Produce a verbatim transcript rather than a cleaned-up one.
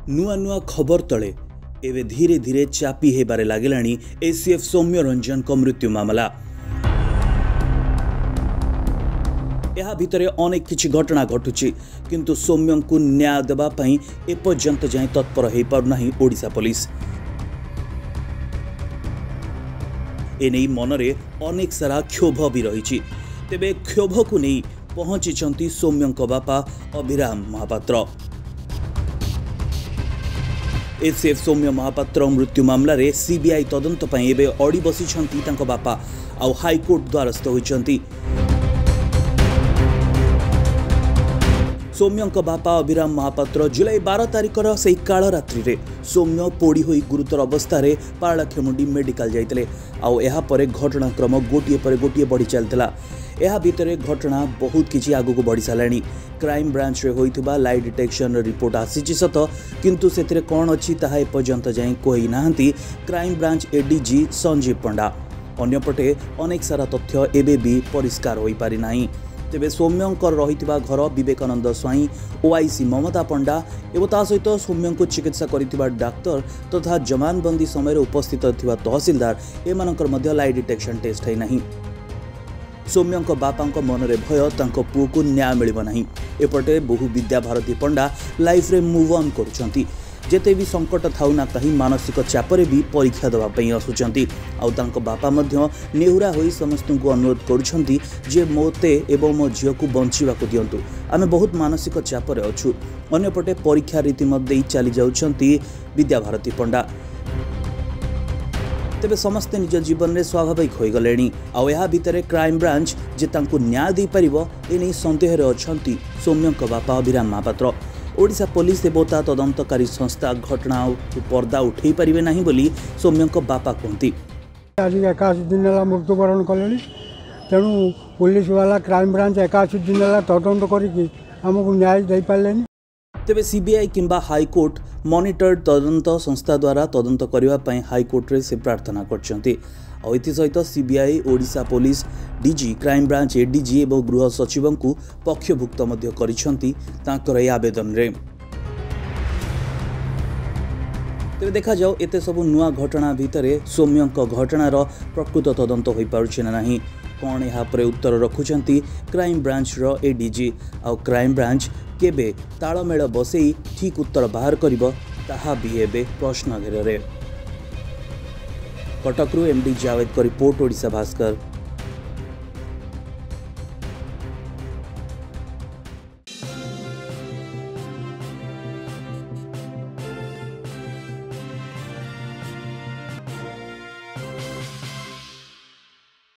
नुआ नुआ खबर तले एवं धीरे धीरे चापी हेबारे लागिलाणी एसीएफ सौम्य रंजन को मृत्यु मामला। यह भितरे अनेक किछि घटना घटुछि किंतु सौम्य को न्याय देबा पई एपर्यंत जाए तत्पर हो पारनाही ओडिशा पुलिस। एने मनरे अनेक सारा क्षोभ भी रही। तेबे क्षोभ को नहीं पहुंची सौम्य बापा अभिराम महापात्र। एसीएफ सौम्य महापात्र मृत्यु मामला रे सीबीआई तदंत पई एबे अड़ी बसिछंती तांको बापा आउ हाईकोर्ट द्वारस्थ होइछंती। सौम्य बापा अभिराम महापात्र जुलाई बारह तारिखर से काल रात्रि रे सौम्य पोड़ी होई गुरुतर अवस्था रे पारलाखेमुंडी मेडिकल जाइतले। आउ एहा परे घटनाक्रम गोटिए पर गोटिए बढ़ी चलतिला। एहा भितरे घटना बहुत किछि आगु को बढ़ी सालानी। क्राइम ब्रांच रे होइथिबा लाई डिटेक्शन रिपोर्ट आसीछि सत किंतु सेथिरे कोन अछि ताहा एपर्यंत जाई कोइ नाहंती crime branch ADG Sanjeev Panda. अन्यपटे अनेक सारा तथ्य एबे भी परिष्कार होई पारि नाही। तेबे सौम्यंकर रहिथिबा घर विवेकानंद स्वाई ओआईसी ममता पंडा एवं ता सहित सौम्य को चिकित्सा करिथिबा डाक्टर तथा जमानबंदी समय उपस्थित थिबा तहसीलदार एमानकर मध्य लाई डिटेक्शन टेस्ट है नहीं। सौम्य बापा मनरे भय तांको पुओ को न्याय मिलिब नाही। एपटे बहु विद्या भारती पंडा लाइफ रे मूव ऑन करुछंती। जेते भी संकट थाउ ना कहीं मानसिक चापरे भी परीक्षा देवा पई आसुचंती। आउ तांको बापा मध्य नेहुरा होई समस्त को अनुरोध करुछंती जे मोते एवं मो झियो को बंचिबा को दियंतु, आमे बहुत मानसिक चापरे अछु। अन्यपटे परीक्षा रीति मध्ये चली जाउछंती विद्या भारती पंडा। तेबे समस्ते निज जीवन में स्वाभाविक हो गले। आउ या भितर क्राइम ब्रांच जे तांको न्याय दे परिबो एने संदेह रे अछंती सौम्य बापा अभिराम महापात्र। ओडिशा पुलिस एवं ता तदंतकारी संस्था घटना पर्दा उठे पारे ना बोली सौम्य बापा कहती। आज एकाशी दिन है मृत्युवरण कले तेणु पुलिस वाला क्राइम ब्रांच एकाशी दिन है तदंत करमको न्याय दे पारे। तेबे सीबीआई किंबा हाईकोर्ट मॉनिटर्ड तदंत संस्था द्वारा तदंत करने हाईकोर्ट रे से प्रार्थना करछंती। और इति सहित CBI Odisha police DG crime branch ADG एवं गृह सचिव को पक्षभुक्त मध्य करिछंती तांकर ए आवेदन रे। तेबे देखा जाओ एते सब नुआ घटना भितरे सौम्य घटनार प्रकृत तदंत हो पारुछि ना नहीं। कौन यहाँ पर उत्तर रखुचंती क्राइम ब्रांच रो एडीजी आउ क्राइम ब्रांच केबे तालमेल बसई ठीक उत्तर बाहर करिबो ताहा भी एबे प्रश्न घेरे। कटकरू एमडी जावेद का रिपोर्ट ओडिशा भास्कर।